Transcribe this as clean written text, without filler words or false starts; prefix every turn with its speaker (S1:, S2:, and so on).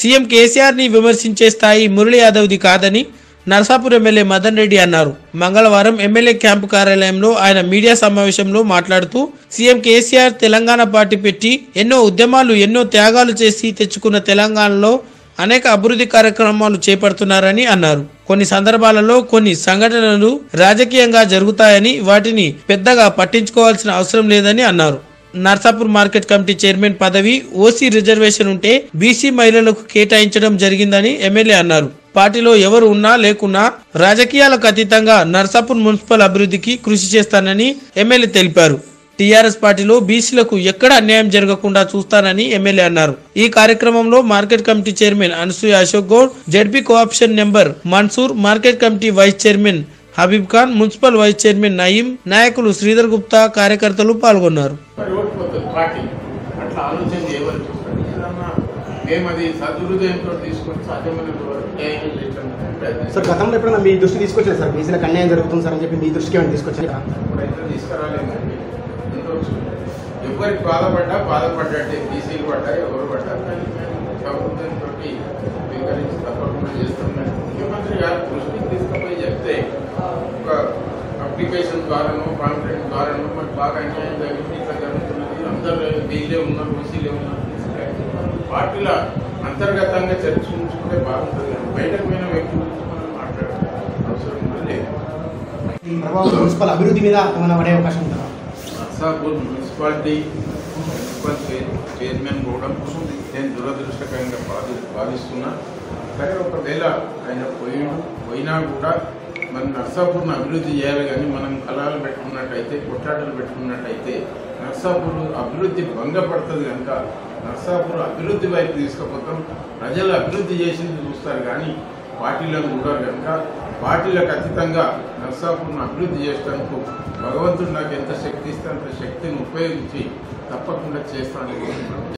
S1: CM KCR ని విమర్శించే స్థాయి మురళీ యాదవ్ది కాదని నర్సాపూర్ ఎమ్మెల్యే మదన్ రెడ్డి అన్నారు. మంగళవారం ఎమ్మెల్యే క్యాంపు కార్యాలయంలో ఆయన మీడియా సమావేశంలో మాట్లాడుతూ సీఎం కేసీఆర్ తెలంగాణ పార్టీ పెట్టి ఎన్నో ఉద్యమాలు ఎన్నో త్యాగాలు చేసి తెచ్చుకున్న తెలంగాణలో అనేక అభివృద్ధి కార్యక్రమాలు చేపడుతున్నారని అన్నారు. కొన్ని సందర్భాలలో కొన్ని సంఘటనలు రాజకీయంగా జరుగుతాయని వాటిని పెద్దగా పట్టించుకోవాల్సిన అవసరం లేదని అన్నారు. నర్సాపూర్ మార్కెట్ కమిటీ చైర్మన్ పదవి ఓసీ రిజర్వేషన్ ఉంటే బీసీ మహిళలకు కేటాయించడం జరిగిందని ఎమ్మెల్యే అన్నారు. పార్టీలో ఎవరు ఉన్నా లేకున్నా రాజకీయాలకు అతీతంగా నర్సాపూర్ మున్సిపల్ అభివృద్ధికి కృషి చేస్తానని ఎమ్మెల్యే తెలిపారు. టీఆర్ఎస్ పార్టీలో బీసీలకు ఎక్కడ అన్యాయం జరగకుండా చూస్తానని ఎమ్మెల్యే అన్నారు. ఈ కార్యక్రమంలో market committee chairman Anasuya Ashok Goud, ZP co-option member Mansoor, market committee vice chairman Habib Khan, municipal vice chairman Nayeem, నాయకులు శ్రీధర్ గుప్తా, కార్యకర్తలు పాల్గొన్నారు.
S2: సార్ గతంలో ఎప్పుడైనా మీ దృష్టి తీసుకొచ్చారు సార్ బీసీలకు అన్యాయం జరుగుతుంది సార్ అని చెప్పి మీ దృష్టికి ఏమైనా తీసుకొచ్చారా?
S3: ఎవరికి బాధపడ్డట్టే బీసీలు పడ్డాయి, ఎవరు పడ్డారు కానీ ప్రభుత్వంతో స్వీకరించి తప్పకుండా చేస్తున్నాం. ముఖ్యమంత్రి గారు దృష్టికి తీసుకుపోయి చెప్తే ఒక అప్లికేషన్ ద్వారానో కాంట్రాక్ట్ ద్వారానో మనకు బాగా అన్యాయం జరిగింది, ఇట్లా జరుగుతున్నది, అందరూ బీసీలే ఉన్నారు, బీసీలే ఉన్నారు, పార్టీల అంతర్గతంగా చర్చించుకుంటే బాగుంటుంది. బయటకు పోయిన వ్యక్తి గురించి మనం మాట్లాడాలి అవసరం లేదు.
S2: ఈ ప్రభావం మున్సిపల్ అభివృద్ధి మీద ఏమైనా పడే అవకాశం ఉంటుందా?
S3: నర్సాపూర్ మున్సిపల్ చైర్మన్ కూడా నేను దురదృష్టకరంగా భావిస్తున్నా. సరే ఒకవేళ ఆయన పోయినా కూడా మన నర్సాపూర్ను అభివృద్ధి చేయాలి. కానీ మనం కళాలు పెట్టుకున్నట్టయితే, కొట్లాటలు పెట్టుకున్నట్టయితే నర్సాపూర్ అభివృద్ధి భంగపడుతుంది. కనుక నర్సాపూర్ అభివృద్ధి వైపు తీసుకుపోతాం. ప్రజలు అభివృద్ధి చేసింది చూస్తారు కానీ పార్టీలను చూడాలి. కనుక పార్టీలకు అతీతంగా నర్సాపూర్ను అభివృద్ధి చేసేందుకు భగవంతుడు నాకు ఎంత శక్తి ఇస్తే అంత శక్తిని ఉపయోగించి తప్పకుండా చేస్తాను.